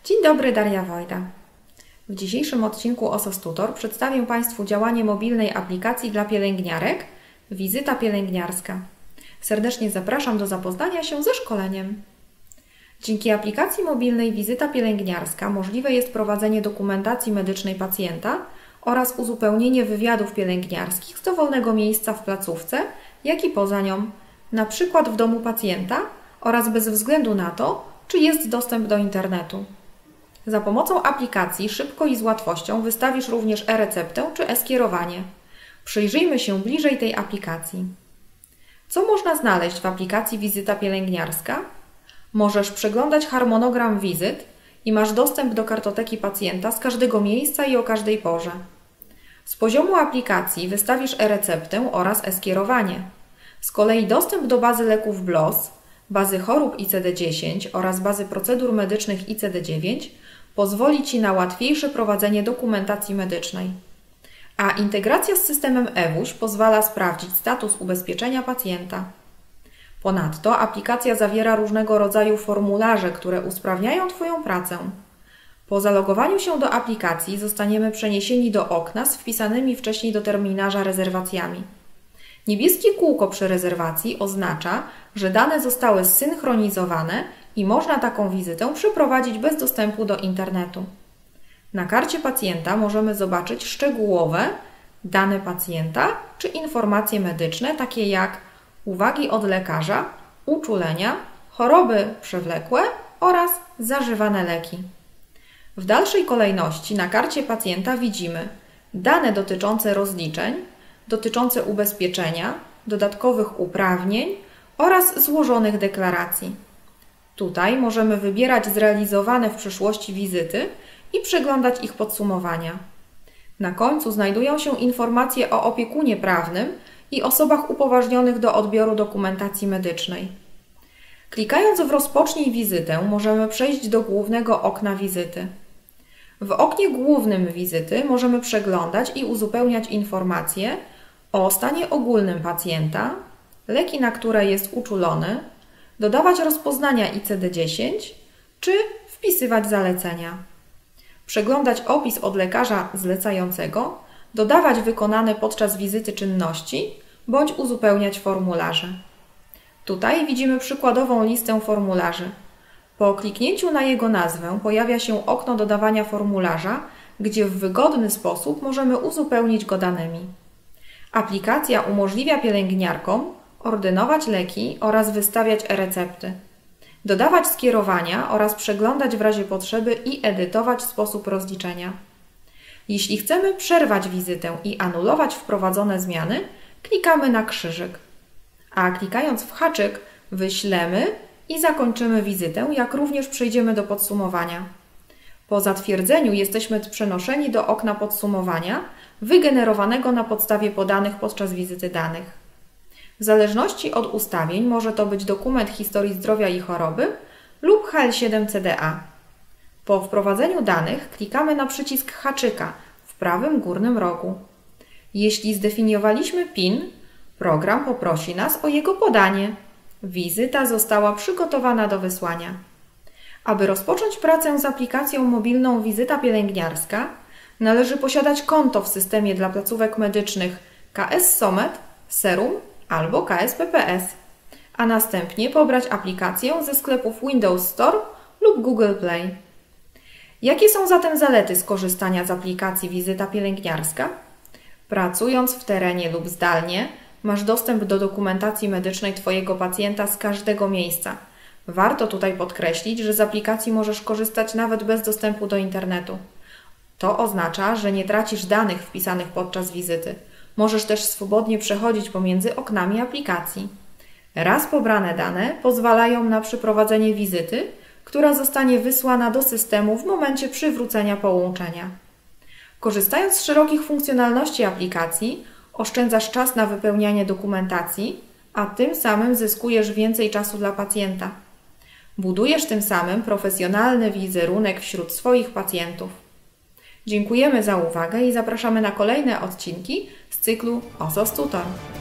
Dzień dobry, Daria Wojda. W dzisiejszym odcinku OSOS Tutor przedstawię Państwu działanie mobilnej aplikacji dla pielęgniarek Wizyta Pielęgniarska. Serdecznie zapraszam do zapoznania się ze szkoleniem. Dzięki aplikacji mobilnej Wizyta Pielęgniarska możliwe jest prowadzenie dokumentacji medycznej pacjenta oraz uzupełnienie wywiadów pielęgniarskich z dowolnego miejsca w placówce, jak i poza nią, np. w domu pacjenta oraz bez względu na to, czy jest dostęp do internetu. Za pomocą aplikacji szybko i z łatwością wystawisz również e-receptę czy e-skierowanie. Przyjrzyjmy się bliżej tej aplikacji. Co można znaleźć w aplikacji Wizyta Pielęgniarska? Możesz przeglądać harmonogram wizyt i masz dostęp do kartoteki pacjenta z każdego miejsca i o każdej porze. Z poziomu aplikacji wystawisz e-receptę oraz e-skierowanie. Z kolei dostęp do bazy leków BLOS, bazy chorób ICD-10 oraz bazy procedur medycznych ICD-9 pozwoli Ci na łatwiejsze prowadzenie dokumentacji medycznej. A integracja z systemem eWUŚ pozwala sprawdzić status ubezpieczenia pacjenta. Ponadto aplikacja zawiera różnego rodzaju formularze, które usprawniają Twoją pracę. Po zalogowaniu się do aplikacji zostaniemy przeniesieni do okna z wpisanymi wcześniej do terminarza rezerwacjami. Niebieskie kółko przy rezerwacji oznacza, że dane zostały zsynchronizowane i można taką wizytę przeprowadzić bez dostępu do internetu. Na karcie pacjenta możemy zobaczyć szczegółowe dane pacjenta czy informacje medyczne, takie jak uwagi od lekarza, uczulenia, choroby przewlekłe oraz zażywane leki. W dalszej kolejności na karcie pacjenta widzimy dane dotyczące rozliczeń, dotyczące ubezpieczenia, dodatkowych uprawnień oraz złożonych deklaracji. Tutaj możemy wybierać zrealizowane w przeszłości wizyty i przeglądać ich podsumowania. Na końcu znajdują się informacje o opiekunie prawnym i osobach upoważnionych do odbioru dokumentacji medycznej. Klikając w Rozpocznij wizytę możemy przejść do głównego okna wizyty. W oknie głównym wizyty możemy przeglądać i uzupełniać informacje o stanie ogólnym pacjenta, leki, na które jest uczulony, dodawać rozpoznania ICD-10 czy wpisywać zalecenia. Przeglądać opis od lekarza zlecającego, dodawać wykonane podczas wizyty czynności bądź uzupełniać formularze. Tutaj widzimy przykładową listę formularzy. Po kliknięciu na jego nazwę pojawia się okno dodawania formularza, gdzie w wygodny sposób możemy uzupełnić go danymi. Aplikacja umożliwia pielęgniarkom ordynować leki oraz wystawiać e-recepty, dodawać skierowania oraz przeglądać w razie potrzeby i edytować sposób rozliczenia. Jeśli chcemy przerwać wizytę i anulować wprowadzone zmiany, klikamy na krzyżyk, a klikając w haczyk wyślemy i zakończymy wizytę, jak również przejdziemy do podsumowania. Po zatwierdzeniu jesteśmy przenoszeni do okna podsumowania, wygenerowanego na podstawie podanych podczas wizyty danych. W zależności od ustawień może to być dokument historii zdrowia i choroby lub HL7CDA. Po wprowadzeniu danych klikamy na przycisk haczyka w prawym górnym rogu. Jeśli zdefiniowaliśmy PIN, program poprosi nas o jego podanie. Wizyta została przygotowana do wysłania. Aby rozpocząć pracę z aplikacją mobilną Wizyta Pielęgniarska, należy posiadać konto w systemie dla placówek medycznych KS Somed, Serum albo KS PPS, a następnie pobrać aplikację ze sklepów Windows Store lub Google Play. Jakie są zatem zalety skorzystania z aplikacji Wizyta Pielęgniarska? Pracując w terenie lub zdalnie, masz dostęp do dokumentacji medycznej Twojego pacjenta z każdego miejsca. Warto tutaj podkreślić, że z aplikacji możesz korzystać nawet bez dostępu do internetu. To oznacza, że nie tracisz danych wpisanych podczas wizyty. Możesz też swobodnie przechodzić pomiędzy oknami aplikacji. Raz pobrane dane pozwalają na przeprowadzenie wizyty, która zostanie wysłana do systemu w momencie przywrócenia połączenia. Korzystając z szerokich funkcjonalności aplikacji, oszczędzasz czas na wypełnianie dokumentacji, a tym samym zyskujesz więcej czasu dla pacjenta. Budujesz tym samym profesjonalny wizerunek wśród swoich pacjentów. Dziękujemy za uwagę i zapraszamy na kolejne odcinki z cyklu OSOS Tutor.